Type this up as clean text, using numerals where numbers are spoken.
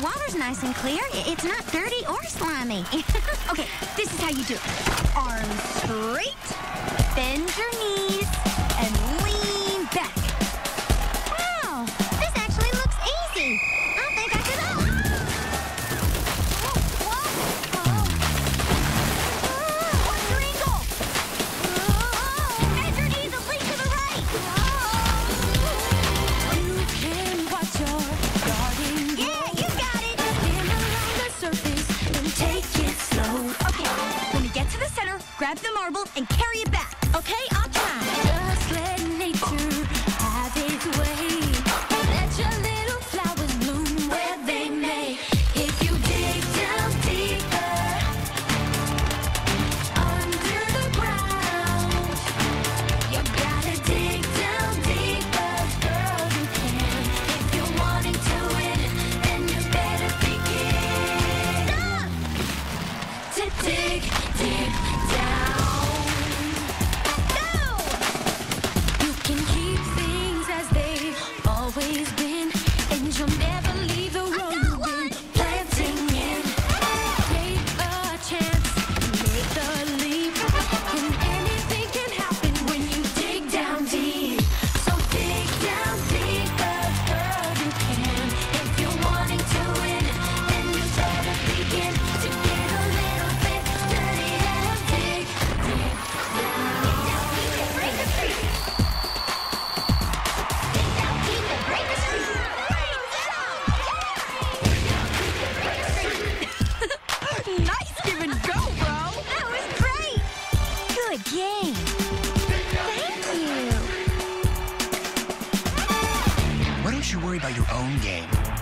water's nice and clear. It's not dirty or slimy. Okay, this is how you do it. Arms straight, bend your knees, and lean back. Wow, this actually looks easy. I think I could... What's your angle? Bend your knees and lean to the right. You can watch your garden grow. Yeah, you got it. Spin around the surface and take it slow. Okay, when we get to the center, grab the marble and carry it back. Okay, I'll try. Just let nature have its way. Let your little flowers bloom where they may. If you dig down deeper under the ground, you gotta dig down deeper, girl, you can. If you're wanting to win, then you better begin. Stop! To dig deep down. Go! You can keep things as they've always been, and you'll never leave the road you've been planting in. Take a chance, make the leap, and anything can happen when you dig down deep. So dig down deeper, girl, you can. If you're wanting to win, then you better begin to get a little bit dirty and dig deep down. Break the street! Dig down deep and break the street! Nice give and go, bro! That was great! Good game! Thank you! Why don't you worry about your own game?